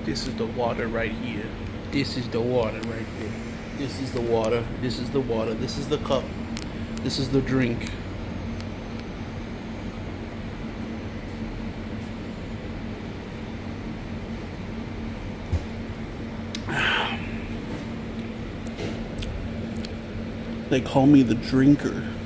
This is the water right here. This is the water right here. This is the water. This is the water. This is the cup. This is the drink. They call me the drinker.